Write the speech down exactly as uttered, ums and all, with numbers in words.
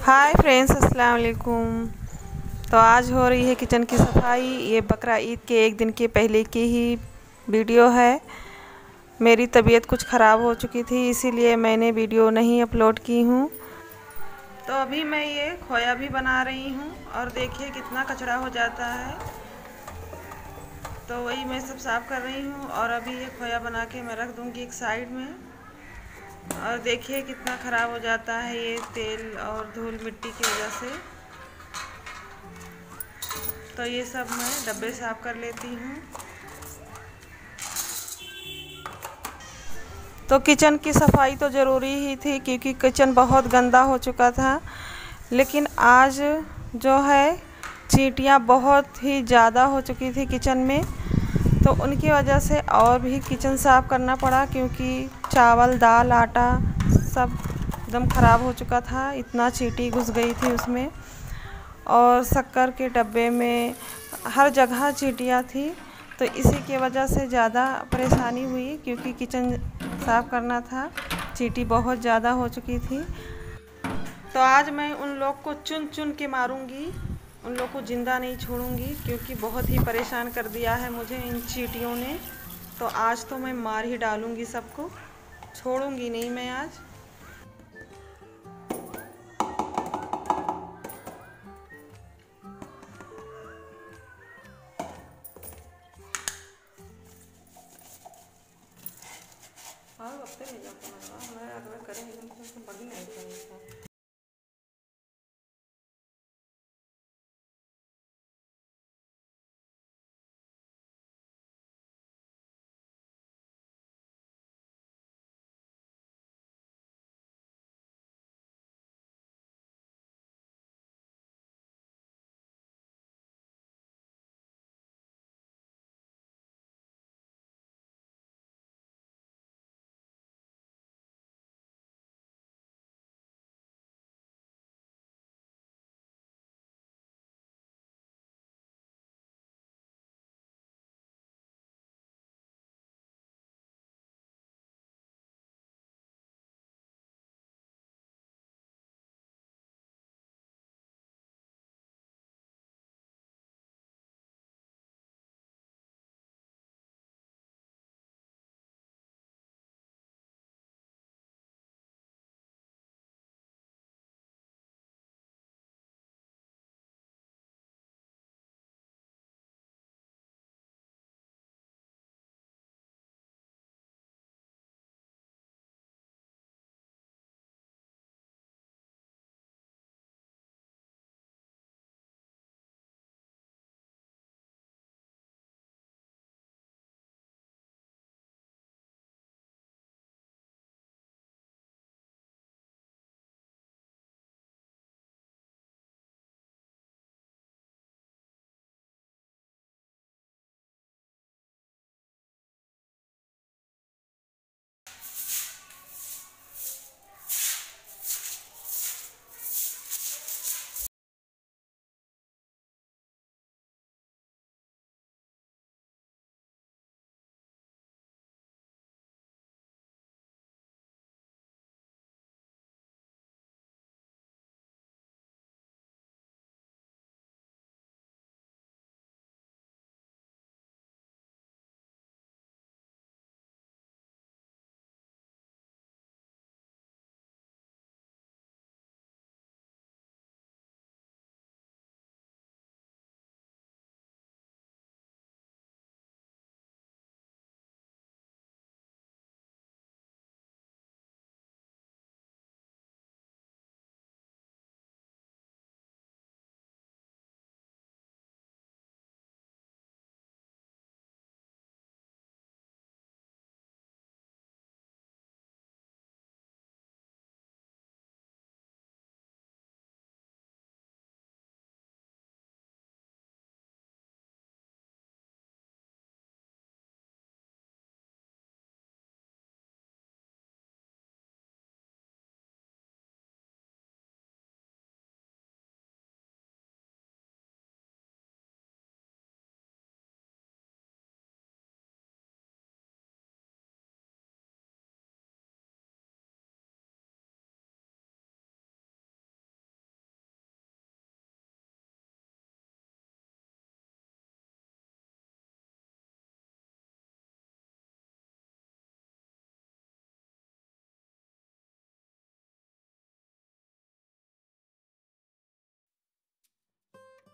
Hi friends, अस्सलाम वालेकुम। तो आज हो रही है किचन की सफाई। ये बकरा ईद के एक दिन के पहले की ही वीडियो है। मेरी तबीयत कुछ ख़राब हो चुकी थी, इसीलिए मैंने वीडियो नहीं अपलोड की हूँ। तो अभी मैं ये खोया भी बना रही हूँ और देखिए कितना कचरा हो जाता है। तो वही मैं सब साफ़ कर रही हूँ और अभी ये खोया बना के मैं रख दूँगी एक साइड में। और देखिए कितना ख़राब हो जाता है ये तेल और धूल मिट्टी की वजह से। तो ये सब मैं डब्बे साफ़ कर लेती हूँ। तो किचन की सफाई तो ज़रूरी ही थी क्योंकि किचन बहुत गंदा हो चुका था। लेकिन आज जो है चींटियाँ बहुत ही ज़्यादा हो चुकी थी किचन में, तो उनकी वजह से और भी किचन साफ़ करना पड़ा क्योंकि चावल दाल आटा सब एकदम ख़राब हो चुका था। इतना चींटी घुस गई थी उसमें और शक्कर के डब्बे में हर जगह चींटियाँ थी। तो इसी की वजह से ज़्यादा परेशानी हुई क्योंकि किचन साफ़ करना था, चींटी बहुत ज़्यादा हो चुकी थी। तो आज मैं उन लोग को चुन चुन के मारूंगी, उन लोग को ज़िंदा नहीं छोड़ूंगी क्योंकि बहुत ही परेशान कर दिया है मुझे इन चींटियों ने। तो आज तो मैं मार ही डालूंगी सबको, छोड़ूंगी नहीं मैं आज।